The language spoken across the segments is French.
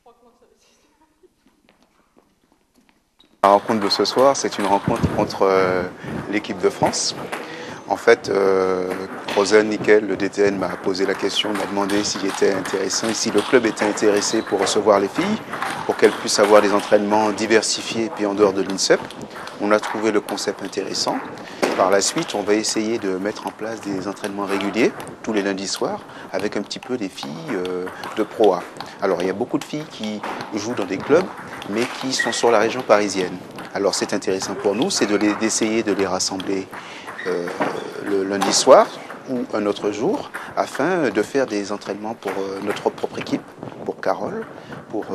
La rencontre de ce soir, c'est une rencontre contre l'équipe de France. En fait, Rosen Nickel, le DTN, m'a posé la question, m'a demandé s'il était intéressant, si le club était intéressé pour recevoir les filles, pour qu'elles puissent avoir des entraînements diversifiés et puis en dehors de l'INSEP. On a trouvé le concept intéressant. Par la suite, on va essayer de mettre en place des entraînements réguliers, tous les lundis soirs, avec un petit peu des filles de Pro A. Alors, il y a beaucoup de filles qui jouent dans des clubs, mais qui sont sur la région parisienne. Alors, c'est intéressant pour nous, c'est d'essayer de les rassembler le lundi soir ou un autre jour, afin de faire des entraînements pour notre propre équipe, pour Carole, pour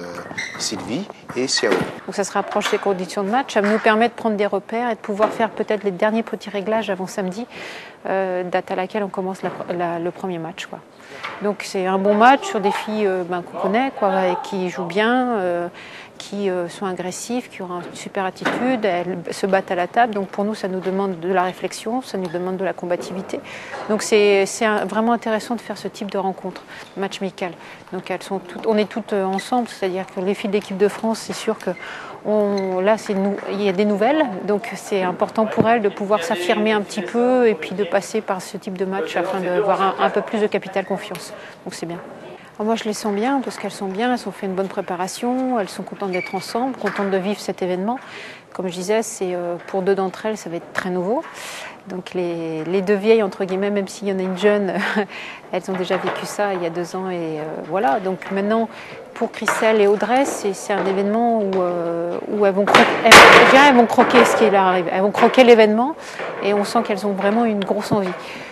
Sylvie et Xiao. Donc ça se rapproche des conditions de match, ça nous permet de prendre des repères et de pouvoir faire peut-être les derniers petits réglages avant samedi, date à laquelle on commence le premier match, quoi. Donc c'est un bon match sur des filles qu'on connaît, quoi, et qui jouent bien, qui sont agressives, qui ont une super attitude, elles se battent à la table. Donc pour nous, ça nous demande de la réflexion, ça nous demande de la combativité. Donc c'est vraiment intéressant de faire ce type de rencontre, match amical. Donc on est toutes ensemble, c'est-à-dire que les filles de l'équipe de France, c'est sûr que là, il y a des nouvelles, donc c'est important pour elles de pouvoir s'affirmer un petit peu et puis de passer par ce type de match afin d'avoir un peu plus de capital confiance. Donc c'est bien. Alors moi, je les sens bien parce qu'elles sont bien, elles ont fait une bonne préparation, elles sont contentes d'être ensemble, contentes de vivre cet événement. Comme je disais, pour deux d'entre elles, ça va être très nouveau. Donc les deux vieilles, entre guillemets, même s'il y en a une jeune, elles ont déjà vécu ça il y a 2 ans. Et voilà, donc maintenant, pour Christelle et Audrey, c'est un événement où elles vont croquer ce qui leur arrive. Elles vont croquer l'événement et on sent qu'elles ont vraiment une grosse envie.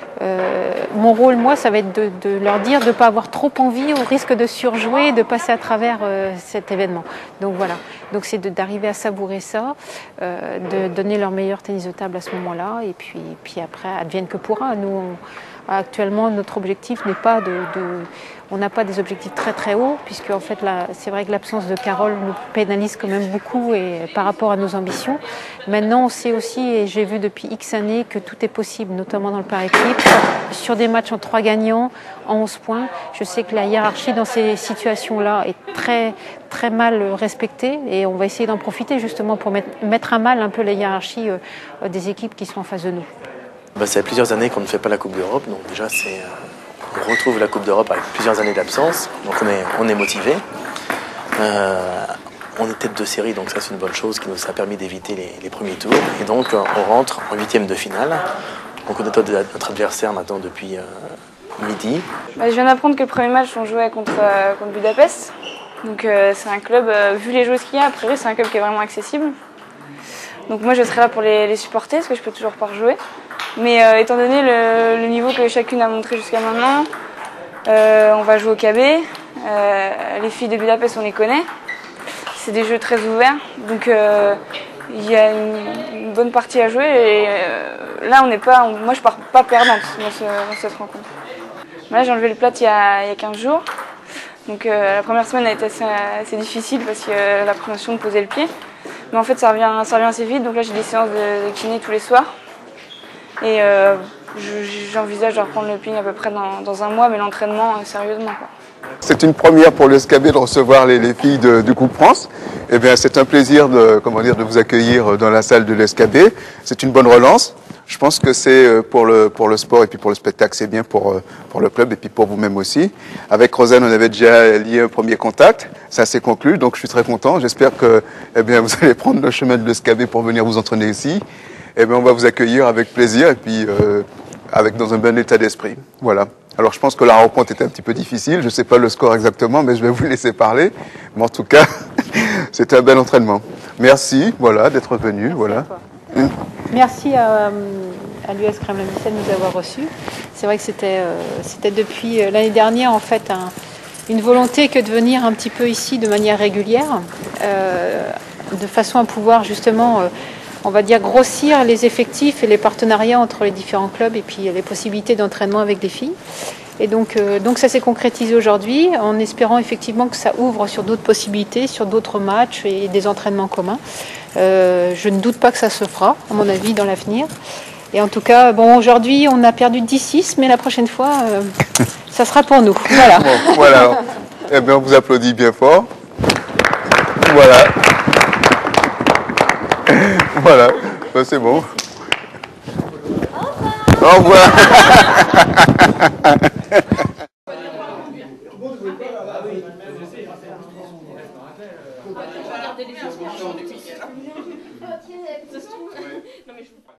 Mon rôle, moi, ça va être de leur dire de ne pas avoir trop envie au risque de surjouer et de passer à travers cet événement. Donc voilà, donc c'est d'arriver à savourer ça, de donner leur meilleur tennis de table à ce moment-là et puis après, advienne que pourra. Nous, actuellement, notre objectif n'est pas on n'a pas des objectifs très très hauts, puisque en fait, c'est vrai que l'absence de Carole nous pénalise quand même beaucoup par rapport à nos ambitions. Maintenant, on sait aussi, et j'ai vu depuis X années, que tout est possible, notamment dans le par équipe, sur des matchs en 3 gagnants, en 11 points. Je sais que la hiérarchie dans ces situations-là est très très mal respectée, et on va essayer d'en profiter justement pour mettre à mal un peu la hiérarchie des équipes qui sont en face de nous. Ça fait plusieurs années qu'on ne fait pas la Coupe d'Europe, donc déjà on retrouve la Coupe d'Europe avec plusieurs années d'absence, donc on est motivé. On est tête de série, donc ça c'est une bonne chose qui nous a permis d'éviter les premiers tours. Et donc on rentre en 8e de finale. On connaît notre adversaire maintenant depuis midi. Je viens d'apprendre que le premier match on jouait contre Budapest. Donc c'est un club, vu les joueuses qu'il y a, a priori c'est un club qui est vraiment accessible. Donc moi je serai là pour les supporter parce que je peux toujours pas rejouer. Mais étant donné le niveau que chacune a montré jusqu'à maintenant, on va jouer au KB. Les filles de Budapest, on les connaît. C'est des jeux très ouverts. Donc il y a une bonne partie à jouer. Et là, moi, je pars pas perdante dans cette rencontre. Là, j'ai enlevé le plâtre il y a 15 jours. Donc la première semaine a été assez difficile parce que l'appréhension de poser le pied. Mais en fait, ça revient assez vite. Donc là, j'ai des séances de kiné tous les soirs. Et j'envisage de reprendre le ping à peu près dans 1 mois, mais l'entraînement sérieusement, quoi. C'est une première pour le SKB de recevoir les filles du Coupe France. Eh bien, c'est un plaisir de vous accueillir dans la salle de l'SKB. C'est une bonne relance. Je pense que c'est pour le sport et puis pour le spectacle, c'est bien pour le club et puis pour vous-même aussi. Avec Rosen, on avait déjà lié un premier contact. Ça s'est conclu, donc je suis très content. J'espère que vous allez prendre le chemin de l'SKB pour venir vous entraîner ici. On va vous accueillir avec plaisir et puis dans un bon état d'esprit. Voilà. Alors je pense que la rencontre était un petit peu difficile. Je ne sais pas le score exactement, mais je vais vous laisser parler. Mais en tout cas, c'était un bel entraînement. Merci, voilà, d'être venu. Voilà. Merci à l'US Kremlin-Bicêtre de nous avoir reçus. C'est vrai que c'était depuis l'année dernière en fait une volonté que de venir un petit peu ici de manière régulière, de façon à pouvoir justement on va dire grossir les effectifs et les partenariats entre les différents clubs et puis les possibilités d'entraînement avec des filles. Et donc ça s'est concrétisé aujourd'hui en espérant effectivement que ça ouvre sur d'autres possibilités, sur d'autres matchs et des entraînements communs. Je ne doute pas que ça se fera, à mon avis, dans l'avenir. Et en tout cas, bon, aujourd'hui, on a perdu 10-6, mais la prochaine fois, ça sera pour nous. Voilà. Bon, voilà. On vous applaudit bien fort. Voilà. Voilà, ben, c'est bon. Au revoir.